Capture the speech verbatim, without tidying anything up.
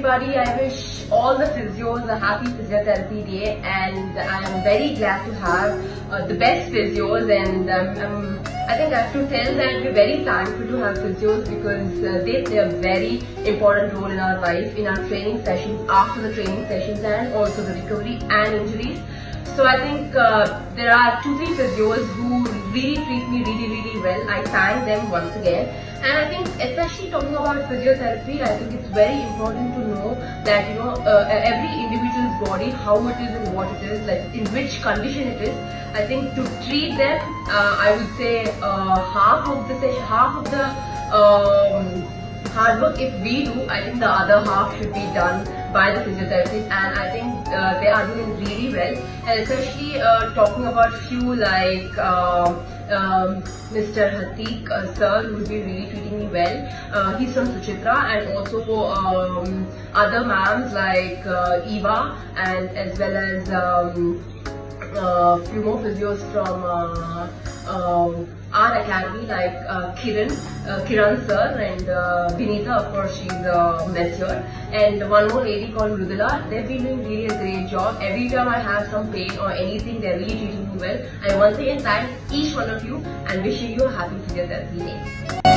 everybody. I wish all the physios a happy physiotherapy day, and I am very glad to have uh, the best physios, and um, um, I think I have to tell that we're very thankful to have physios because uh, they play a very important role in our life, in our training sessions, after the training sessions, and also the recovery and injuries. So I think uh, there are two, three physios who really treat me really, really well. I thank them once again. And I think, especially talking about physiotherapy, I think it's very important to know that, you know, uh, every individual's body, how it is and what it is, like in which condition it is. I think to treat them, uh, I would say uh, half of the session, half of the um, hard work if we do, I think the other half should be done by the physiotherapists, and I think uh, they are doing really well. And especially uh, talking about few like uh, um, Mister Hatik uh, sir, who will be really treating me well. Uh, he's from Suchitra, and also um, other ma'ams like uh, Eva, and as well as um, uh, few more physios from uh, uh, our academy like uh, Kiran, uh, Kiran sir, and uh, Vinita, of course she's a mature, and one more lady called Rudula. They've been doing really a great job. Every time I have some pain or anything, they're really treating me well. I once again thank each one of you and wishing you a happy physiotherapy day.